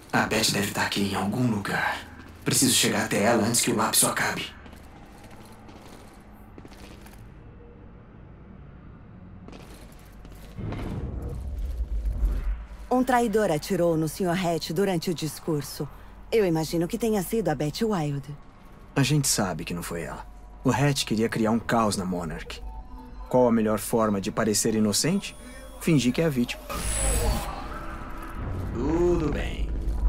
A Beth deve estar aqui em algum lugar. Preciso chegar até ela antes que o lapso acabe. Um traidor atirou no Sr. Hatch durante o discurso. Eu imagino que tenha sido a Beth Wilde. A gente sabe que não foi ela. O Hatch queria criar um caos na Monarch. Qual a melhor forma de parecer inocente? Fingir que é a vítima. Tudo bem.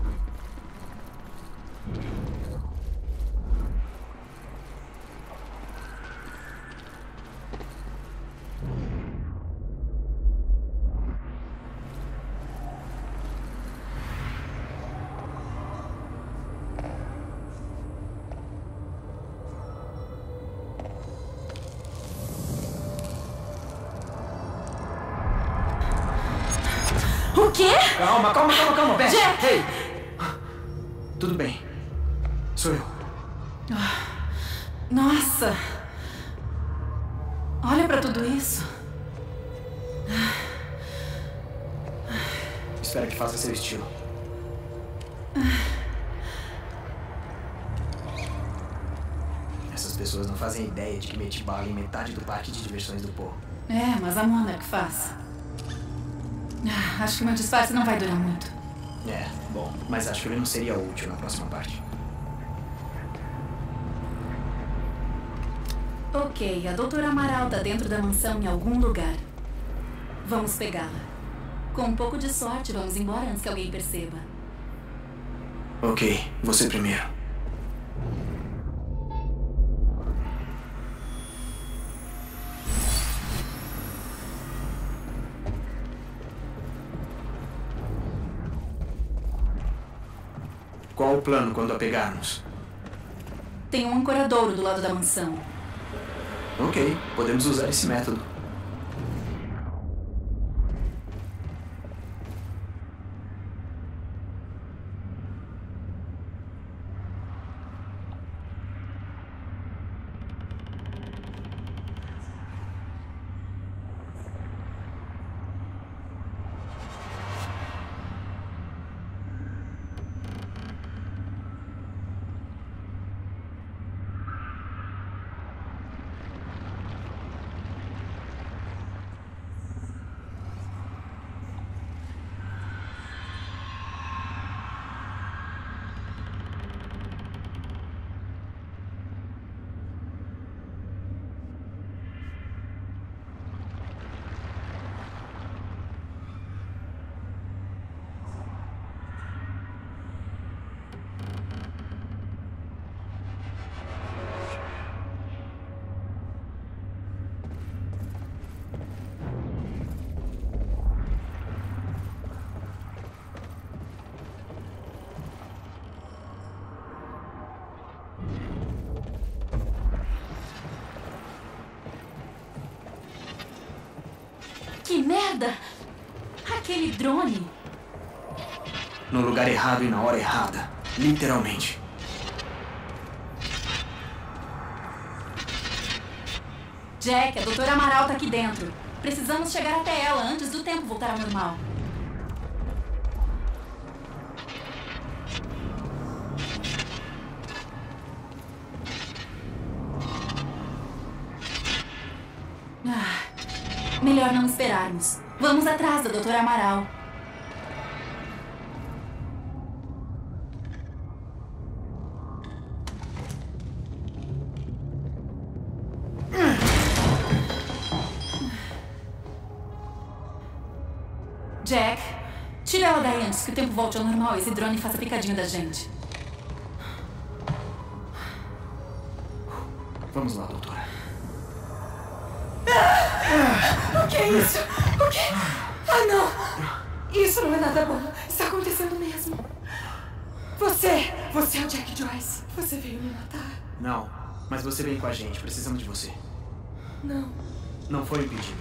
O quê? Calma, Beth! Jack! Ei! Tudo bem. Sou eu. Nossa! Olha pra tudo isso. Espero que faça seu estilo. Essas pessoas não fazem ideia de que meti bala em metade do parque de diversões do Poe. É, mas a Monarch faz. Acho que meu disfarce não vai durar muito. É, bom, mas acho que ele não seria útil na próxima parte. Ok, a doutora Amaral tá dentro da mansão em algum lugar. Vamos pegá-la. Com um pouco de sorte, vamos embora antes que alguém perceba. Ok, você primeiro. Qual o plano quando a pegarmos? Tem um ancoradouro do lado da mansão. Ok, podemos usar esse método. Que merda! Aquele drone! No lugar errado e na hora errada. Literalmente. Jack, a doutora Amaral tá aqui dentro. Precisamos chegar até ela antes do tempo voltar ao normal. Melhor não esperarmos. Vamos atrás da doutora Amaral. Jack, tira ela daí antes que o tempo volte ao normal e esse drone faça picadinho da gente. Vamos lá, doutora. O que é isso? O que? Ah, não! Isso não é nada bom. Está acontecendo mesmo. Você é o Jack Joyce. Você veio me matar. Não, mas você vem com a gente. Precisamos de você. Não. Não foi impedido.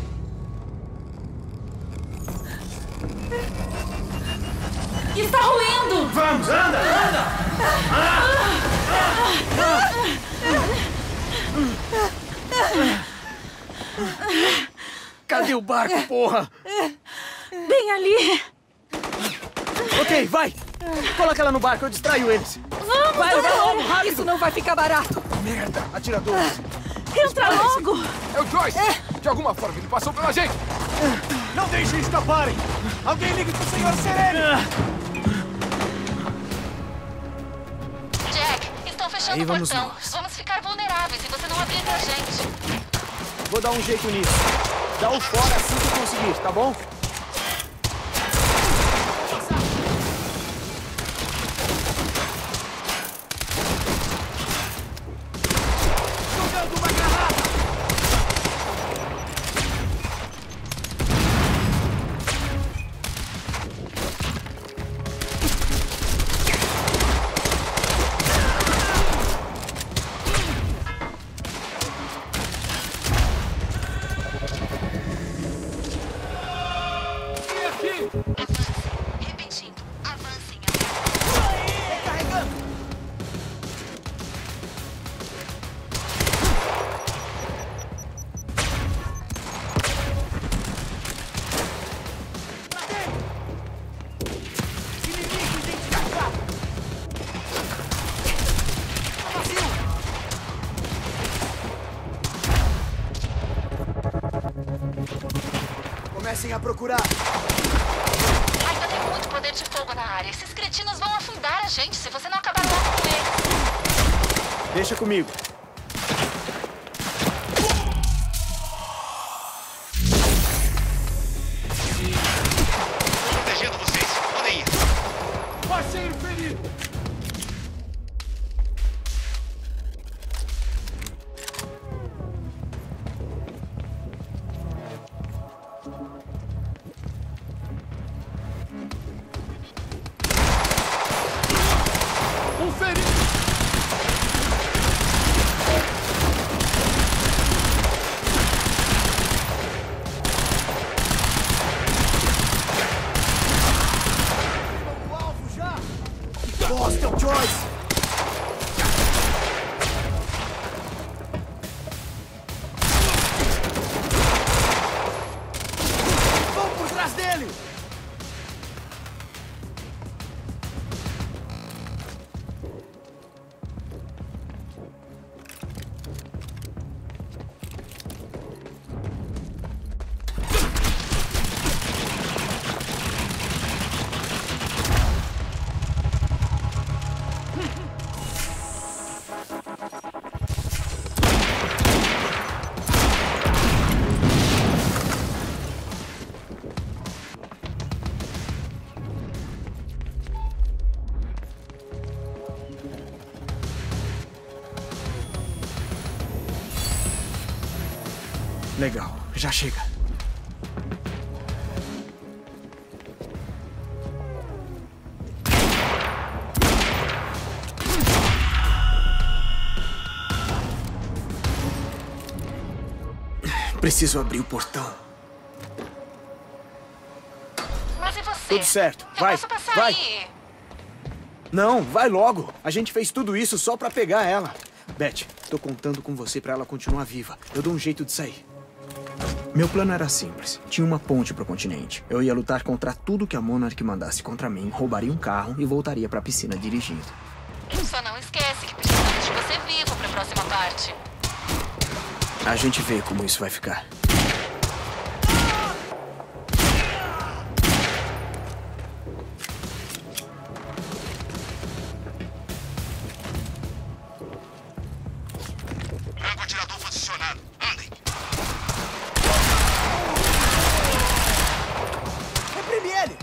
Está ruindo! Vamos, anda! Cadê o barco, porra? Bem ali! Ok, vai! Coloca ela no barco, eu distraio eles. Vamos, Vai logo, rápido. Isso não vai ficar barato. Merda, atiradores. Entra logo. É o Joyce! De alguma forma ele passou pela gente! Não deixem escaparem! Alguém ligue pro Sr. Serene! Jack, estão fechando Aí o vamos portão. nós. Vamos ficar vulneráveis se você não abrir pra gente. Vou dar um jeito nisso. Dá o fora assim que conseguir, tá bom? Jogando uma granada! Repetindo, avancem. Recarregando! Inimigo identificado! Vazio! Comecem a procurar. Ainda tem muito poder de fogo na área. Esses cretinos vão afundar a gente se você não acabar logo com eles. Deixa comigo. Protegendo vocês. Podem ir. Parceiro ferido! Um ferido! O alvo já! Boston, Joyce! Vão por trás dele! Legal, já chega. Preciso abrir o portão. Mas e você? Tudo certo, Eu vai, posso passar vai. aí. Não, vai logo. A gente fez tudo isso só pra pegar ela. Beth, tô contando com você pra ela continuar viva. Eu dou um jeito de sair. Meu plano era simples. Tinha uma ponte pro continente. Eu ia lutar contra tudo que a Monarch mandasse contra mim, roubaria um carro e voltaria pra piscina dirigindo. Só não esquece que precisamos de você vivo pra próxima parte. A gente vê como isso vai ficar. Franco-atirador posicionado. Andem. Reprime ele!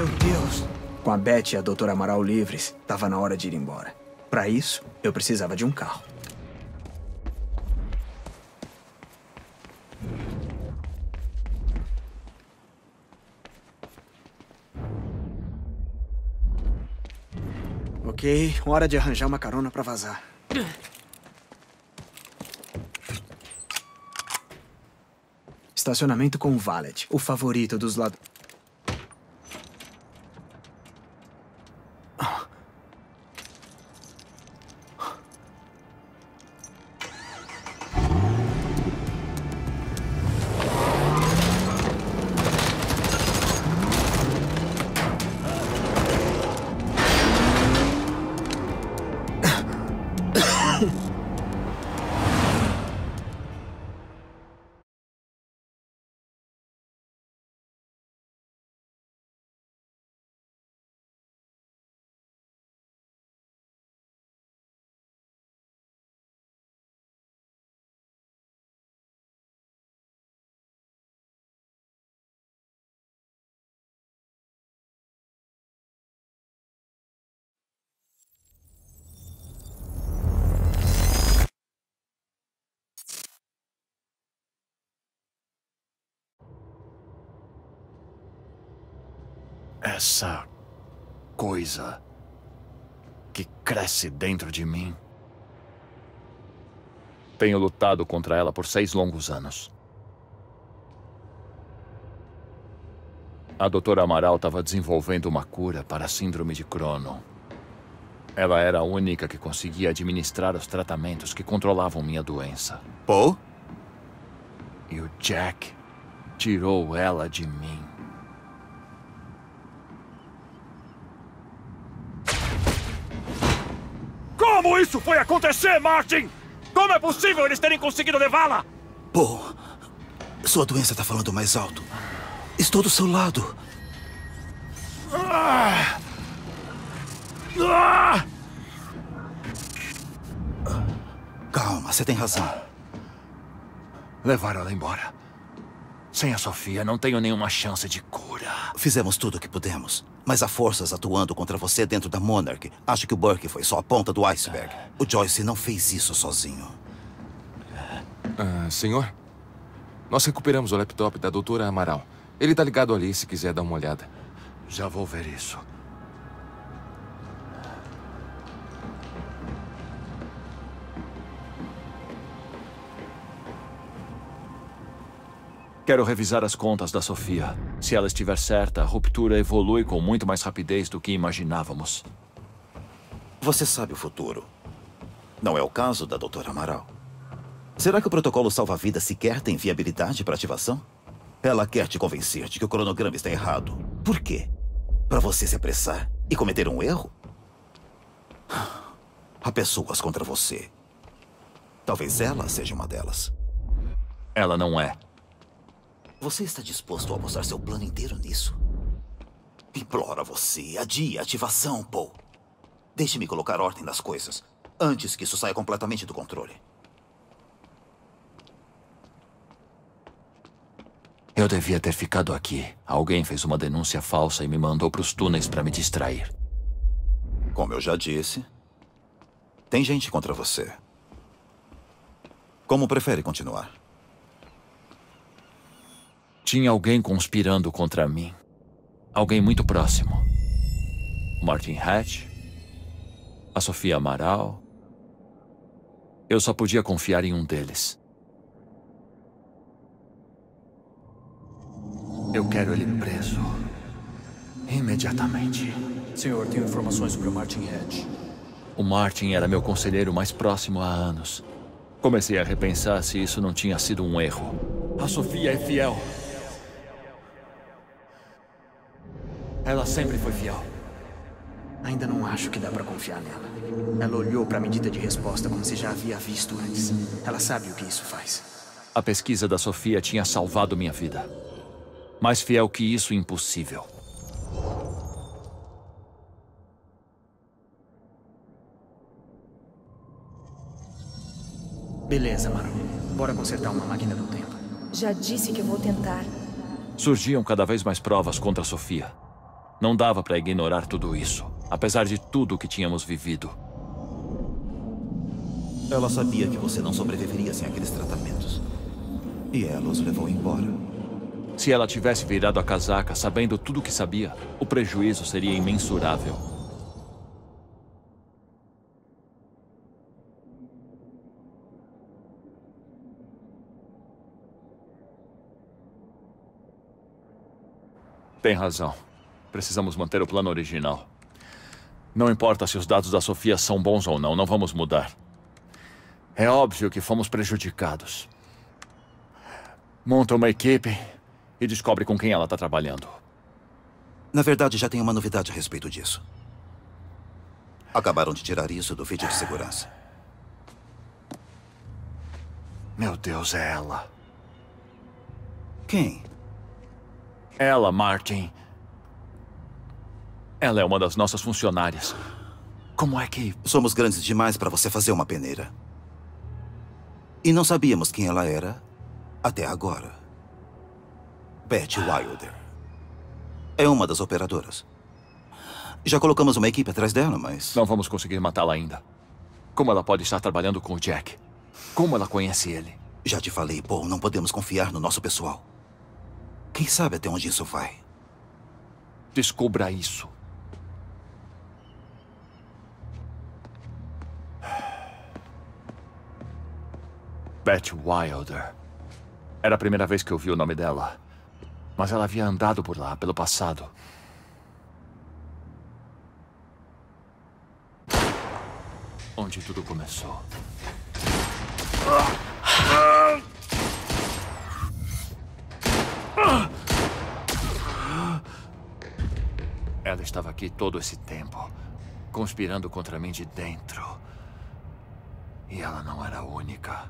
Meu Deus! Com a Beth e a Doutora Amaral livres, tava na hora de ir embora. Para isso, eu precisava de um carro. Ok, hora de arranjar uma carona para vazar. Estacionamento com valet, o favorito dos ladrões. Essa coisa que cresce dentro de mim. Tenho lutado contra ela por 6 longos anos. A doutora Amaral estava desenvolvendo uma cura para a síndrome de Crohn. Ela era a única que conseguia administrar os tratamentos que controlavam minha doença. Paul? E o Jack tirou ela de mim. Como isso foi acontecer, Martin? Como é possível eles terem conseguido levá-la? Paul, sua doença está falando mais alto. Estou do seu lado. Calma, você tem razão. Levaram ela embora. Sem a Sofia, não tenho nenhuma chance de cura. Fizemos tudo o que pudemos. Mas há forças atuando contra você dentro da Monarch. Acho que o Burke foi só a ponta do iceberg. O Joyce não fez isso sozinho. Senhor? Nós recuperamos o laptop da doutora Amaral. Ele tá ligado ali se quiser dar uma olhada. Já vou ver isso. Quero revisar as contas da Sofia. Se ela estiver certa, a ruptura evolui com muito mais rapidez do que imaginávamos. Você sabe o futuro. Não é o caso da doutora Amaral. Será que o protocolo salva-vidas sequer tem viabilidade para ativação? Ela quer te convencer de que o cronograma está errado. Por quê? Para você se apressar e cometer um erro? Há pessoas contra você. Talvez ela seja uma delas. Ela não é. Você está disposto a apostar seu plano inteiro nisso? Imploro a você, adie a ativação, Paul. Deixe-me colocar ordem nas coisas, antes que isso saia completamente do controle. Eu devia ter ficado aqui. Alguém fez uma denúncia falsa e me mandou para os túneis para me distrair. Como eu já disse, tem gente contra você. Como prefere continuar? Tinha alguém conspirando contra mim. Alguém muito próximo. O Martin Hatch. A Sofia Amaral. Eu só podia confiar em um deles. Eu quero ele preso. Imediatamente. Senhor, tenho informações sobre o Martin Hatch. O Martin era meu conselheiro mais próximo há anos. Comecei a repensar se isso não tinha sido um erro. A Sofia é fiel. Ela sempre foi fiel. Ainda não acho que dá pra confiar nela. Ela olhou pra medida de resposta como se já havia visto antes. Ela sabe o que isso faz. A pesquisa da Sofia tinha salvado minha vida. Mais fiel que isso, impossível. Beleza, Amaral. Bora consertar uma máquina do tempo. Já disse que eu vou tentar. Surgiam cada vez mais provas contra a Sofia. Não dava para ignorar tudo isso, apesar de tudo o que tínhamos vivido. Ela sabia que você não sobreviveria sem aqueles tratamentos. E ela os levou embora. Se ela tivesse virado a casaca sabendo tudo o que sabia, o prejuízo seria imensurável. Tem razão. Precisamos manter o plano original. Não importa se os dados da Sofia são bons ou não, não vamos mudar. É óbvio que fomos prejudicados. Monta uma equipe e descobre com quem ela está trabalhando. Na verdade, já tem uma novidade a respeito disso. Acabaram de tirar isso do vídeo de segurança. Meu Deus, é ela. Quem? Ela, Martin. Ela é uma das nossas funcionárias. Como é que... Somos grandes demais para você fazer uma peneira. E não sabíamos quem ela era até agora. Beth Wilder. É uma das operadoras. Já colocamos uma equipe atrás dela, mas... Não vamos conseguir matá-la ainda. Como ela pode estar trabalhando com o Jack? Como ela conhece ele? Já te falei, Paul, não podemos confiar no nosso pessoal. Quem sabe até onde isso vai? Descubra isso. Beth Wilder. Era a primeira vez que eu vi o nome dela. Mas ela havia andado por lá, pelo passado. Onde tudo começou. Ela estava aqui todo esse tempo, conspirando contra mim de dentro. E ela não era a única.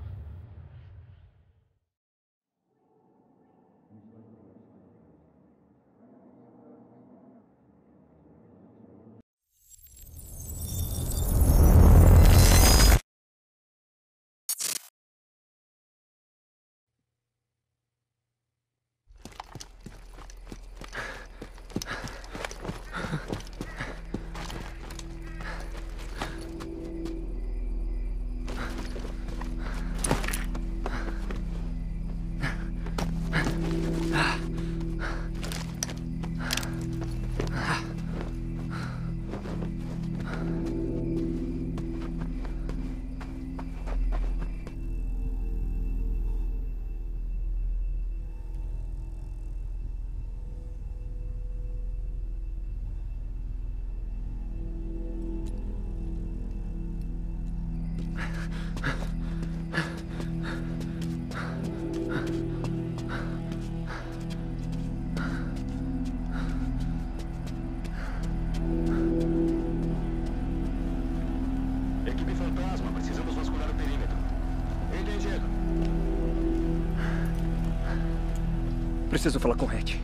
Preciso falar com o Hatch.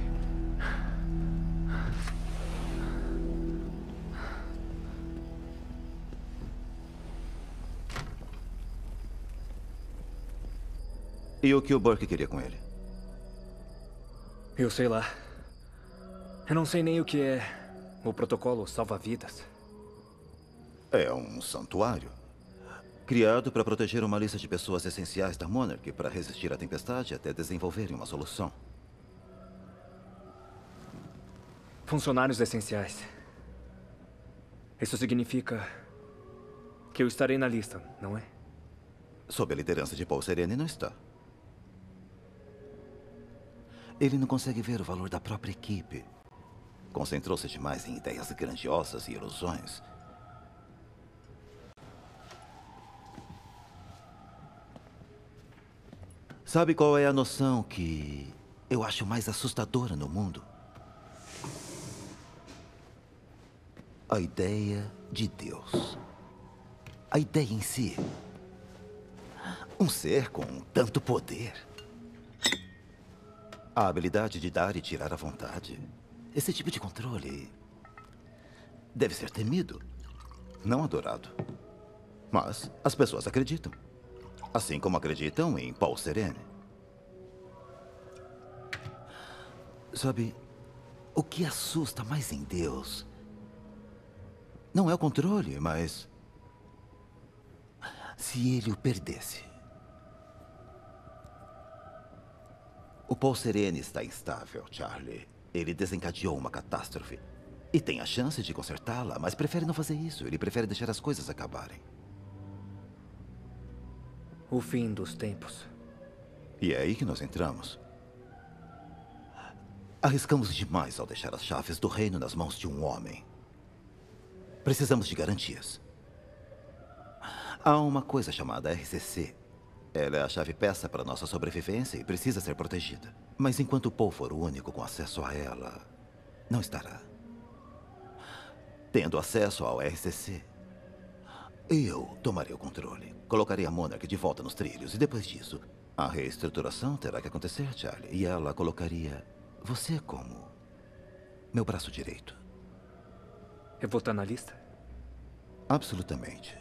E o que o Burke queria com ele? Eu sei lá. Eu não sei nem o que é o protocolo salva-vidas. É um santuário. Criado para proteger uma lista de pessoas essenciais da Monarch para resistir à tempestade até desenvolverem uma solução. Funcionários essenciais. Isso significa que eu estarei na lista, não é? Sob a liderança de Paul Serene, não está. Ele não consegue ver o valor da própria equipe. Concentrou-se demais em ideias grandiosas e ilusões. Sabe qual é a noção que eu acho mais assustadora no mundo? A ideia de Deus. A ideia em si. Um ser com tanto poder. A habilidade de dar e tirar à vontade. Esse tipo de controle deve ser temido, não adorado. Mas as pessoas acreditam. Assim como acreditam em Paul Serene. Sabe, O que assusta mais em Deus não é o controle, mas se ele o perdesse. O Paul Serene está instável, Charlie. Ele desencadeou uma catástrofe. E tem a chance de consertá-la, mas prefere não fazer isso. Ele prefere deixar as coisas acabarem. O fim dos tempos. E é aí que nós entramos. Arriscamos demais ao deixar as chaves do reino nas mãos de um homem. Precisamos de garantias. Há uma coisa chamada RCC. Ela é a chave-peça para nossa sobrevivência e precisa ser protegida. Mas enquanto Paul for o único com acesso a ela, não estará. Tendo acesso ao RCC, eu tomarei o controle. Colocarei a Monarch de volta nos trilhos. E depois disso, a reestruturação terá que acontecer, Charlie. E ela colocaria você como meu braço direito. Eu vou estar na lista? Absolutamente.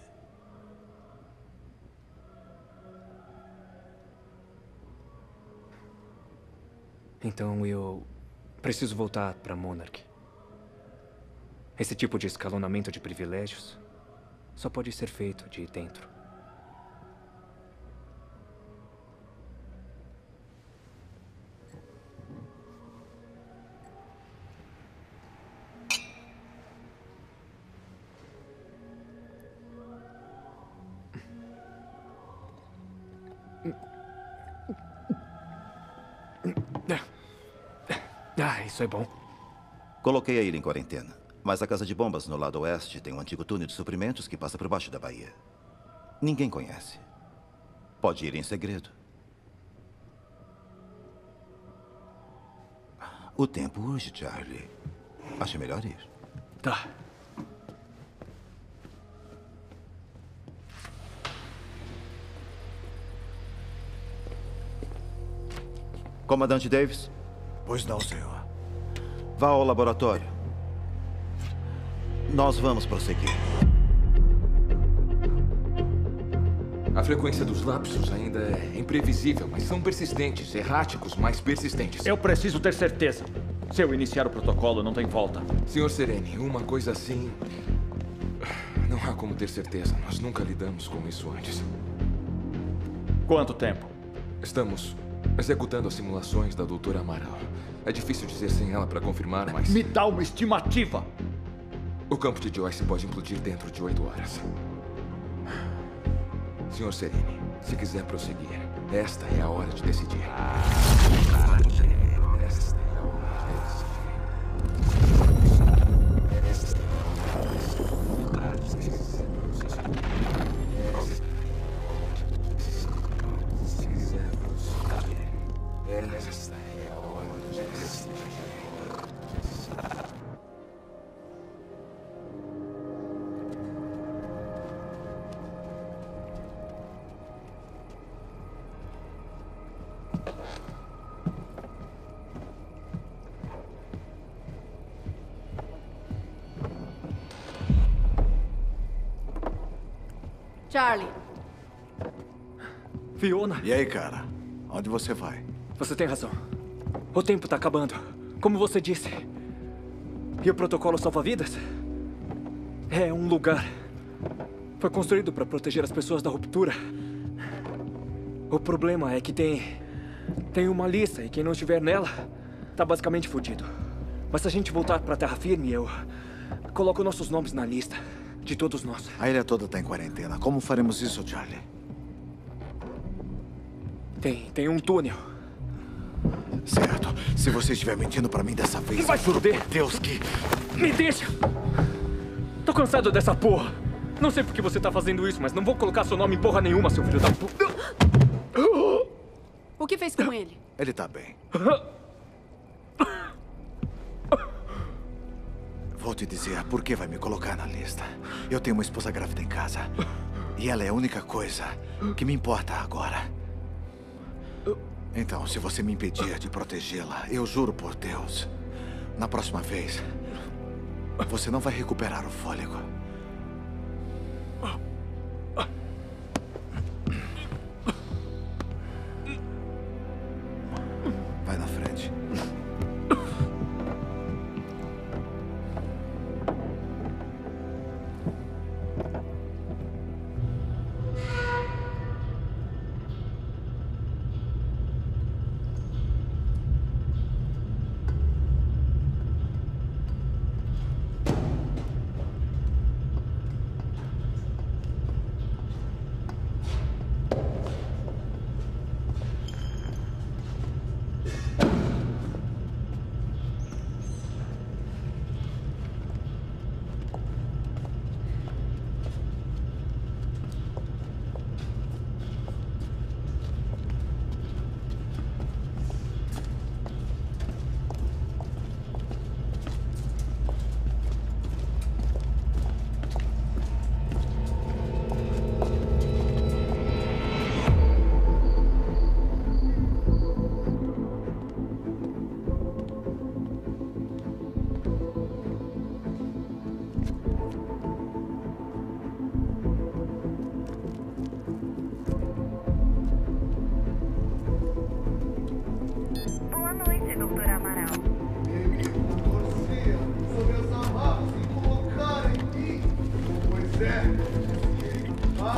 Então eu preciso voltar para Monarch. Esse tipo de escalonamento de privilégios só pode ser feito de dentro. Isso é bom. Coloquei a ilha em quarentena. Mas a casa de bombas no lado oeste tem um antigo túnel de suprimentos que passa por baixo da baía. Ninguém conhece. Pode ir em segredo. O tempo urge, Charlie. Acho melhor ir. Tá. Comandante Davis? Pois não, senhor. Vá ao laboratório. Nós vamos prosseguir. A frequência dos lapsos ainda é imprevisível, mas são persistentes, erráticos, mas persistentes. Eu preciso ter certeza. Se eu iniciar o protocolo, não tem volta. Senhor Serene, uma coisa assim... Não há como ter certeza. Nós nunca lidamos com isso antes. Quanto tempo? Estamos executando as simulações da doutora Amaral. É difícil dizer sem ela para confirmar, mas... Me dá uma estimativa! O campo de Joyce pode implodir dentro de 8 horas. Senhor Serene, se quiser prosseguir, esta é a hora de decidir. Charlie. Fiona. E aí, cara? Onde você vai? Você tem razão. O tempo tá acabando. Como você disse. E o protocolo salva-vidas? É um lugar. Foi construído para proteger as pessoas da ruptura. O problema é que tem uma lista e quem não estiver nela tá basicamente fudido. Mas se a gente voltar pra terra firme, eu coloco nossos nomes na lista. De todos nós. A ilha toda tá em quarentena. Como faremos isso, Charlie? Tem um túnel. Certo. Se você estiver mentindo pra mim dessa vez... Vai foder! Deus que... Me deixa! Tô cansado dessa porra. Não sei por que você tá fazendo isso, mas não vou colocar seu nome em porra nenhuma, seu filho da puta. O que fez com ele? Ele tá bem. Vou te dizer por que vai me colocar na lista. Eu tenho uma esposa grávida em casa. E ela é a única coisa que me importa agora. Então, se você me impedir de protegê-la, eu juro por Deus, na próxima vez, você não vai recuperar o fôlego. Vai na frente.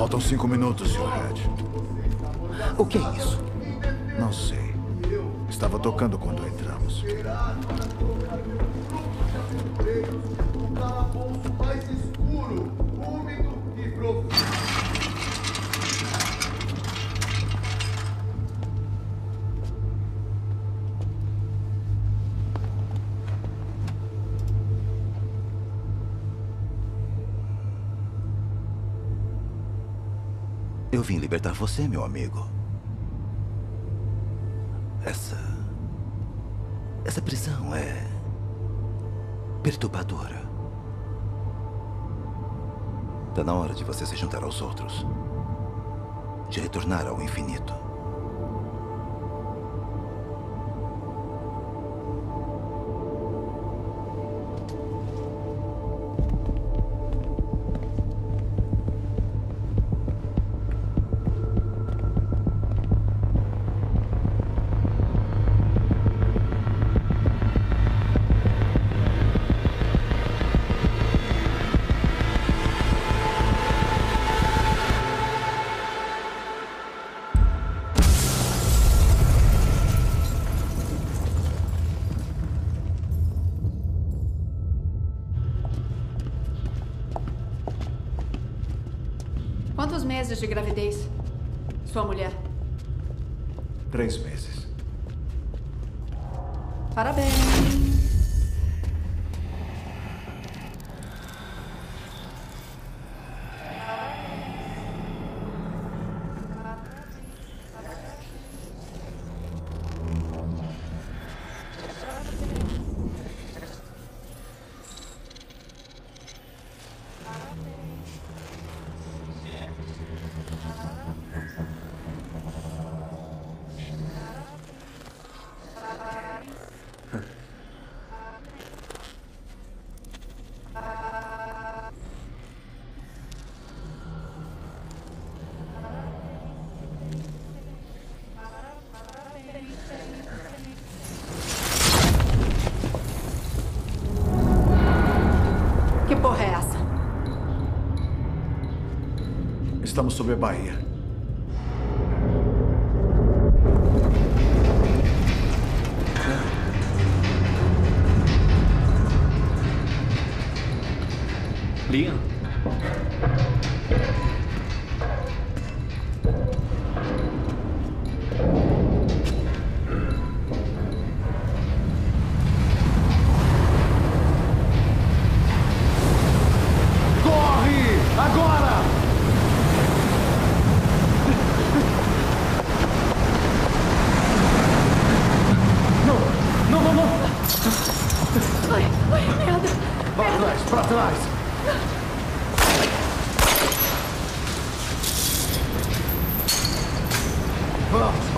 Faltam 5 minutos, Sr. Head. O que é isso? Não sei. Estava tocando quando entramos. Um calabouço mais escuro, úmido e profundo. Eu vim libertar você, meu amigo. Essa prisão é perturbadora. Está na hora de você se juntar aos outros. De retornar ao infinito. Quantos meses de gravidez? Sua mulher? 3 meses. Parabéns. Que porra é essa? Estamos sobre a Bahia. Liam? Agora! Não! Ai, merda! Pra trás! Vamos!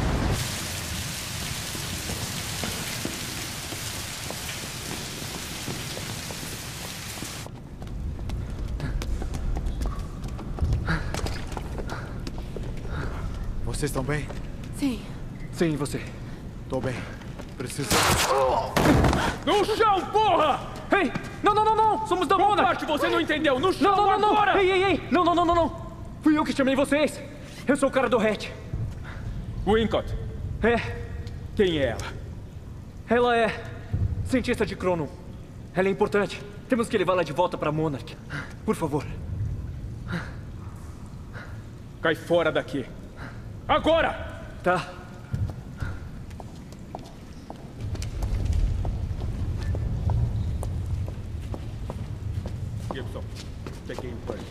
Vocês estão bem? Sim. Sim, você. Tô bem. Preciso... No chão, porra! Ei! Não! Somos da Monarch! Parte, você não entendeu! No chão, agora! Ei! Não! Fui eu que chamei vocês! Eu sou o cara do Hatch. Wincott. É. Quem é ela? Ela é cientista de Cronon. Ela é importante. Temos que levá-la de volta pra Monarch. Por favor. Cai fora daqui. Agora! Tá. Gibson, peguei o punch.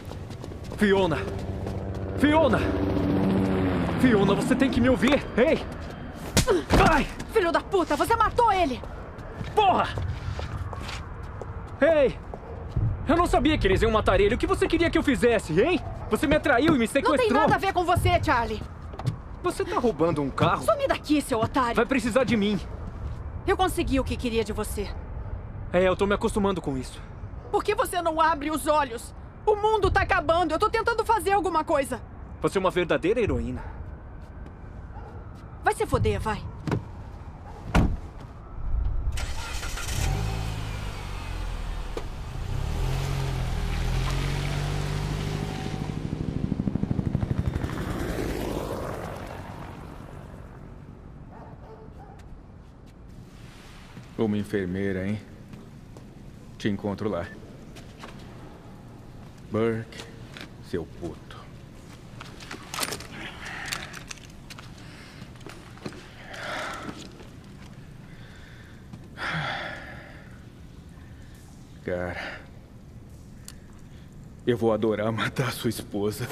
Fiona, você tem que me ouvir. Ei! Ai! Filho da puta, você matou ele! Porra! Ei! Eu não sabia que eles iam matar ele. O que você queria que eu fizesse, hein? Você me atraiu e me sequestrou. Não tem nada a ver com você, Charlie. Você tá roubando um carro? Some daqui, seu otário. Vai precisar de mim. Eu consegui o que queria de você. Eu tô me acostumando com isso. Por que você não abre os olhos? O mundo tá acabando. Eu tô tentando fazer alguma coisa. Você é uma verdadeira heroína. Vai se foder, vai. Uma enfermeira, hein? Te encontro lá. Burke, seu puto. Cara, eu vou adorar matar sua esposa.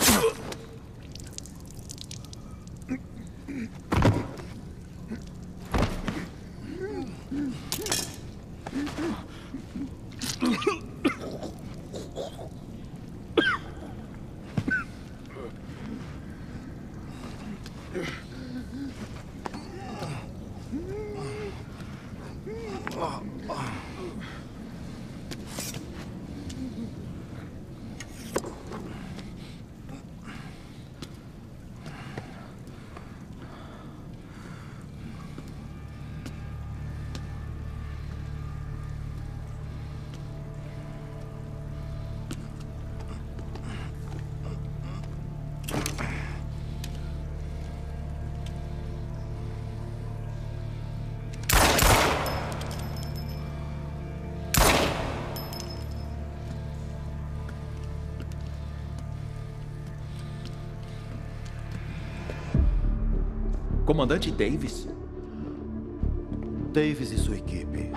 Comandante Davis? Davis e sua equipe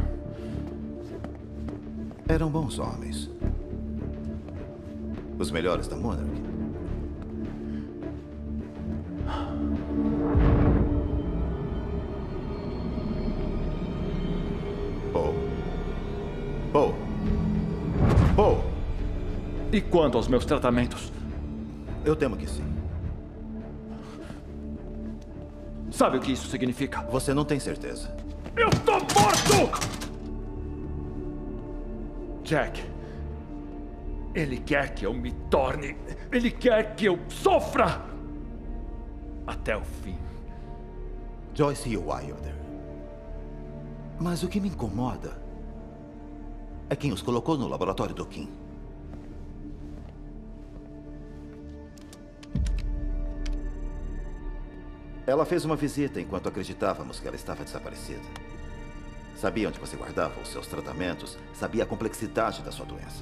eram bons homens. Os melhores da Monarch. Paul! E quanto aos meus tratamentos? Eu temo que sim. Sabe o que isso significa? Você não tem certeza. Eu tô morto! Jack, ele quer que eu me torne... Ele quer que eu sofra! Até o fim. Joyce e Wilder. Mas o que me incomoda é quem os colocou no laboratório do Kim. Ela fez uma visita enquanto acreditávamos que ela estava desaparecida. Sabia onde você guardava os seus tratamentos, sabia a complexidade da sua doença.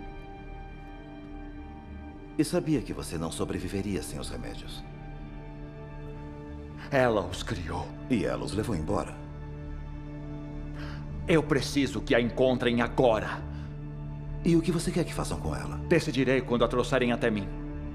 E sabia que você não sobreviveria sem os remédios. Ela os criou. E ela os levou embora. Eu preciso que a encontrem agora. E o que você quer que façam com ela? Decidirei quando a trouxerem até mim.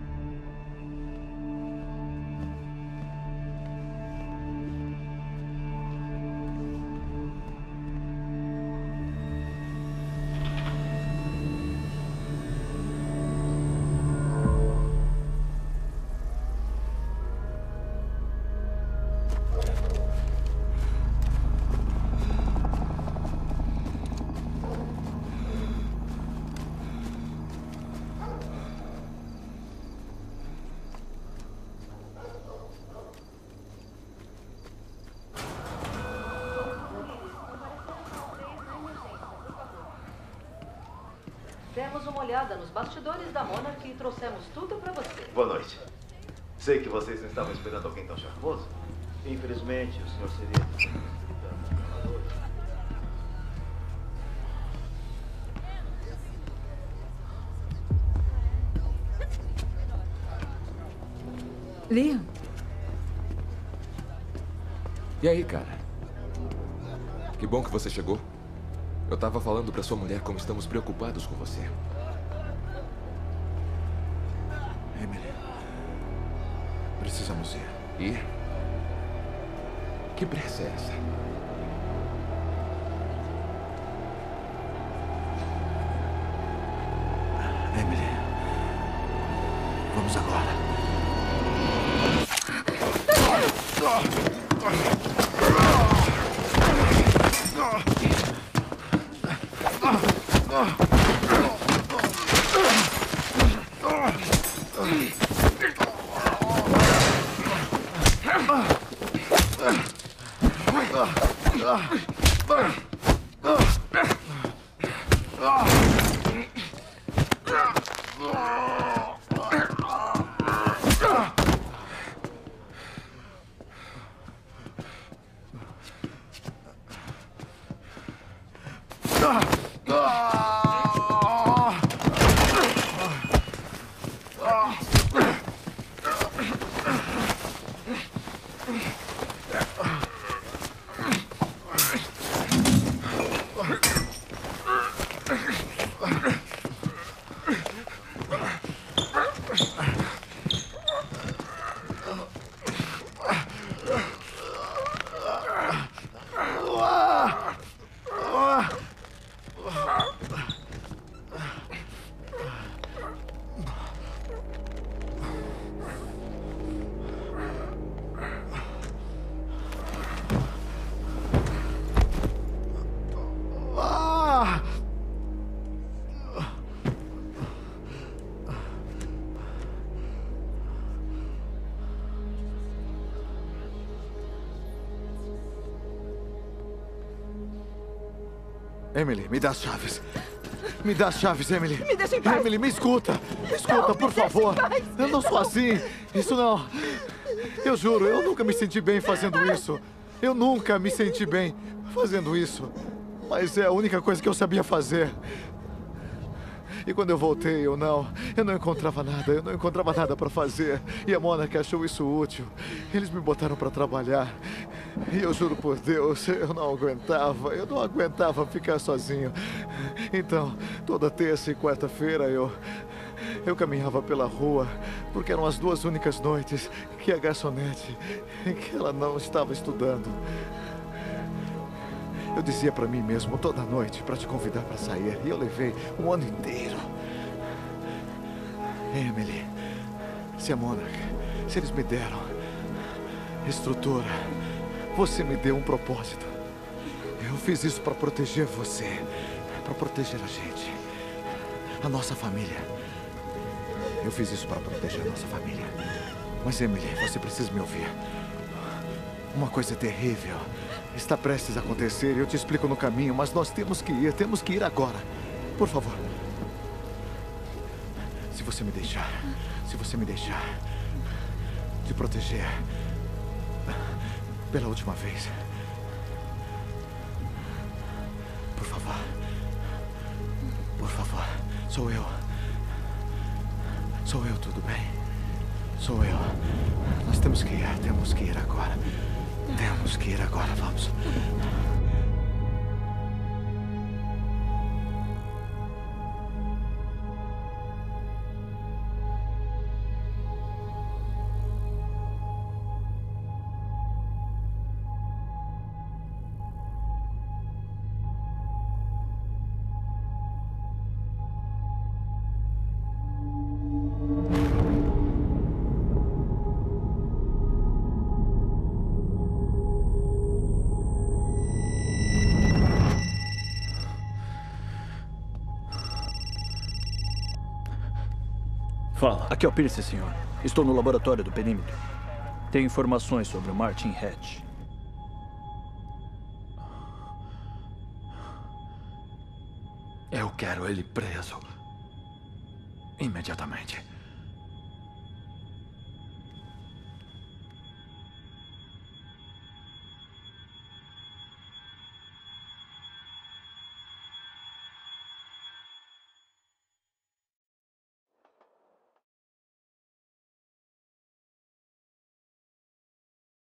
Demos uma olhada nos bastidores da Monarch e trouxemos tudo pra você. Boa noite. Sei que vocês não estavam esperando alguém tão charmoso. Infelizmente, o senhor seria... Liam? E aí, cara? Que bom que você chegou. Eu tava falando pra sua mulher como estamos preocupados com você. Emily, precisamos ir. Ir? Que pressa é essa? Emily, vamos agora. Emily, me dá as chaves. Me dá as chaves, Emily. Me deixa em paz. Emily, me escuta. Me escuta, Não, por me deixa em favor. paz. Eu não sou assim. Isso não. Eu juro, eu nunca me senti bem fazendo isso. Eu nunca me senti bem fazendo isso. Mas é a única coisa que eu sabia fazer. E quando eu voltei, eu não encontrava nada. Eu não encontrava nada para fazer. E a Monarch achou isso útil. Eles me botaram para trabalhar. E eu juro por Deus, eu não aguentava ficar sozinho. Então, toda terça e quarta-feira eu caminhava pela rua, porque eram as duas únicas noites que a garçonete, que ela não estava estudando. Eu dizia para mim mesmo toda noite para te convidar para sair. E eu levei um ano inteiro. Emily, se a Monarch, se eles me deram estrutura, você me deu um propósito. Eu fiz isso para proteger você, para proteger a gente, a nossa família. Eu fiz isso para proteger a nossa família. Mas, Emily, você precisa me ouvir. Uma coisa terrível está prestes a acontecer e eu te explico no caminho, mas nós temos que ir agora. Por favor. Se você me deixar te proteger pela última vez. Por favor. Por favor. Sou eu, tudo bem? Sou eu. Nós temos que ir agora. Temos que ir agora, vamos. Fala. Aqui é o Pierce, senhor. Estou no laboratório do perímetro. Tenho informações sobre o Martin Hatch. Eu quero ele preso. Imediatamente.